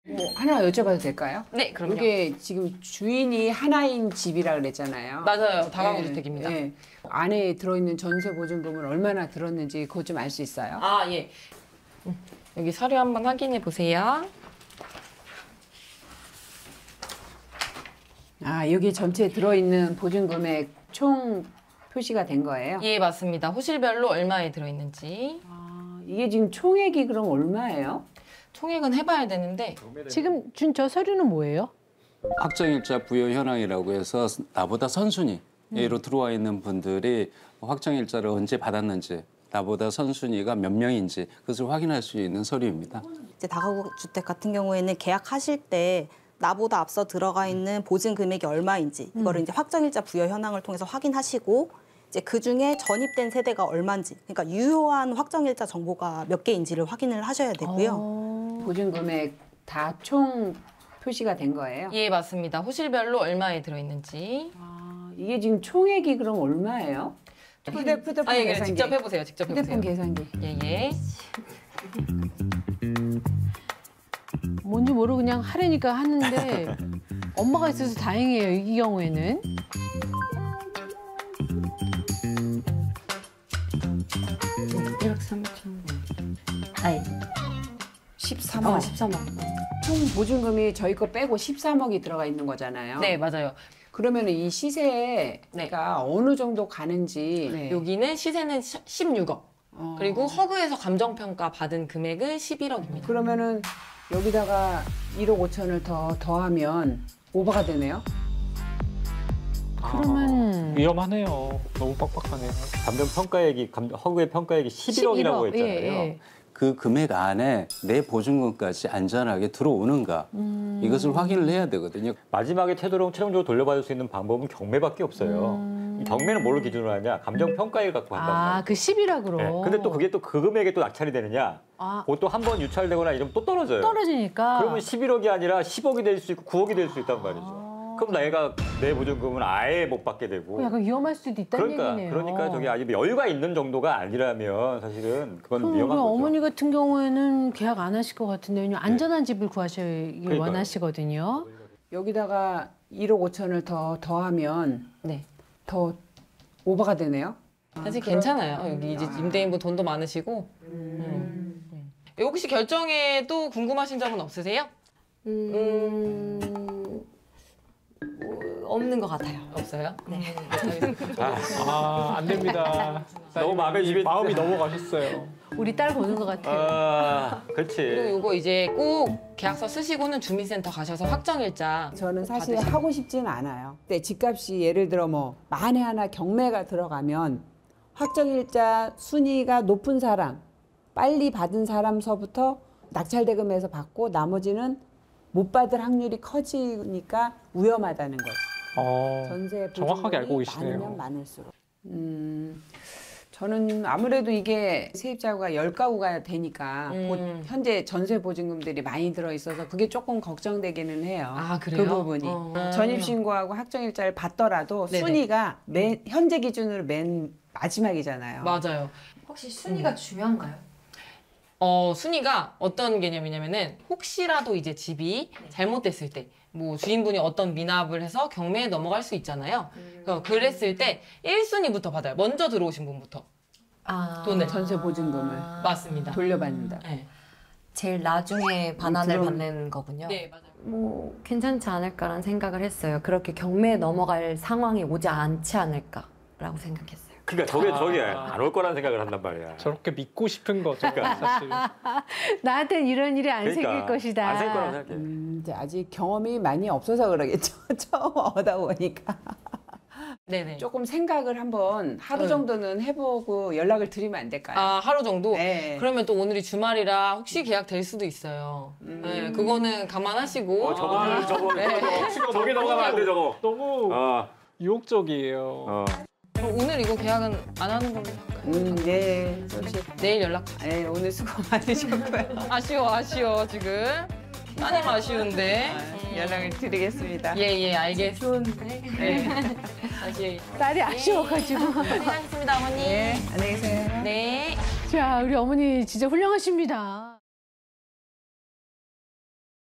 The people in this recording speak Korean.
뭐 하나 여쭤봐도 될까요? 네, 그럼요. 이게 지금 주인이 하나인 집이라 그랬잖아요. 맞아요. 다가구주택입니다. 네. 안에 들어있는 전세 보증금은 얼마나 들었는지 그거 좀 알 수 있어요? 아, 예. 여기 서류 한번 확인해 보세요. 아, 여기 전체에 들어있는 보증금액 총 표시가 된 거예요? 예, 맞습니다. 호실별로 얼마에 들어있는지. 아, 이게 지금 총액이 그럼 얼마예요? 총액은 해봐야 되는데. 지금 준 저 서류는 뭐예요? 확정일자 부여 현황이라고 해서 나보다 선순위로 들어와 있는 분들이 확정일자를 언제 받았는지, 나보다 선순위가 몇 명인지 그것을 확인할 수 있는 서류입니다. 이제 다가구 주택 같은 경우에는 계약하실 때 나보다 앞서 들어가 있는 보증 금액이 얼마인지 이거를 이제 확정일자 부여 현황을 통해서 확인하시고 이제 그 중에 전입된 세대가 얼마인지, 그러니까 유효한 확정일자 정보가 몇 개인지를 확인을 하셔야 되고요. 보증금액 다 총 표시가 된 거예요? 예, 맞습니다. 호실별로 얼마에 들어있는지. 아, 이게 지금 총액이 그럼 얼마예요? 휴대폰 아, 예, 계산기. 직접 해보세요. 직접 해보세요. 휴대폰 계산기. 예, 예. 뭔지 모르고 그냥 하려니까 하는데 엄마가 있어서 다행이에요, 이 경우에는. 아니, 13억. 13억. 총 보증금이 저희 거 빼고 13억이 들어가 있는 거잖아요. 네, 맞아요. 그러면 이 시세가 어느 정도 가는지. 네. 여기는 시세는 16억. 그리고 허그에서 감정평가 받은 금액은 11억입니다. 그러면은 여기다가 1억 5천을 더하면 오버가 되네요? 그러면 위험하네요. 너무 빡빡하네요. 허그의 평가액이 11억이라고 했잖아요. 예. 그 금액 안에 내 보증금까지 안전하게 들어오는가 이것을 확인을 해야 되거든요. 마지막에 최종적으로 돌려받을 수 있는 방법은 경매밖에 없어요. 경매는 뭘로 기준으로 하냐? 감정평가액을 갖고 한단 말이에요. 아, 그 11억으로. 네. 근데 또 그게 또 그 금액에 또 낙찰이 되느냐? 아. 그것도 한 번 유찰되거나 이러면 또 떨어져요. 떨어지니까. 그러면 11억이 아니라 10억이 될 수 있고 9억이 될 수 있단 말이죠. 그럼 내가 내 보증금은 아예 못 받게 되고. 약간 위험할 수도 있다는 얘기네요. 그러니까 저게 아직 여유가 있는 정도가 아니라면 사실은 그건 그럼 위험한 우리 거죠. 어머니 같은 경우에는 계약 안 하실 것 같은데 왜냐면 안전한 집을 구하시길 그러니까요. 원하시거든요. 여기다가 1억 5천을 더하면 네. 더 오버가 되네요? 사실 괜찮아요. 여기 이제 임대인분 돈도 많으시고. 혹시 결정에 또 궁금하신 점은 없으세요? 없는 것 같아요. 없어요? 네. 안 됩니다. 너무 마음이 넘어가셨어요. 우리 딸 보는 것 같아요. 그렇지. 그리고 이거 이제 꼭 계약서 쓰시고는 주민센터 가셔서 확정일자. 저는 사실 받으시고. 하고 싶지는 않아요. 근데 집값이 예를 들어 뭐 만에 하나 경매가 들어가면 확정일자 순위가 높은 사람, 빨리 받은 사람서부터 낙찰대금에서 받고 나머지는 못 받을 확률이 커지니까 위험하다는 거죠. 전세 정확하게 알고 보증금이 계시네요. 많으면 많을수록. 저는 아무래도 이게 세입자가 10가구가 되니까 현재 전세 보증금들이 많이 들어있어서 그게 조금 걱정되기는 해요. 아, 그래요? 그 부분이. 전입신고하고 확정일자를 받더라도 네네. 순위가 현재 기준으로 맨 마지막이잖아요. 맞아요. 혹시 순위가 중요한가요? 순위가 어떤 개념이냐면은 혹시라도 이제 집이 잘못됐을 때 뭐 주인분이 어떤 미납을 해서 경매에 넘어갈 수 있잖아요. 그랬을 때 1순위부터 받아요. 먼저 들어오신 분부터. 돈을. 전세 보증금을 맞습니다. 돌려받는다. 네. 제일 나중에 반환을 그럼- 받는 거군요. 네, 맞아요. 뭐 괜찮지 않을까라는 생각을 했어요. 그렇게 경매에 넘어갈 상황이 오지 않지 않을까라고 생각했어요. 그러니까 저게 안 올 거라는 생각을 한단 말이야. 저렇게 믿고 싶은 거죠, 사실. 나한텐 이런 일이 안 생길 것이다. 안 생길 거라고 생각해. 이제 아직 경험이 많이 없어서 그러겠죠. 처음 오다 보니까. 네네. 조금 생각을 한번 하루 정도는 해보고 연락을 드리면 안 될까요? 아, 하루 정도? 네. 그러면 또 오늘이 주말이라 혹시 계약 될 수도 있어요. 네, 그거는 감안하시고. 저게 넘어가면 안 돼, 저거. 너무 유혹적이에요. 그럼 오늘 이거 계약은 안 하는 걸로 할까요? 네. 내일 연락. 네, 오늘 수고 많으셨고요. 아쉬워, 지금. 따님 아쉬운데. 연락을 드리겠습니다. 예, 알겠습니다. 네. 다시. 딸이 아쉬워가지고. 고생하셨습니다, 어머니. 네, 안녕히 계세요. 네. 자, 우리 어머니 진짜 훌륭하십니다.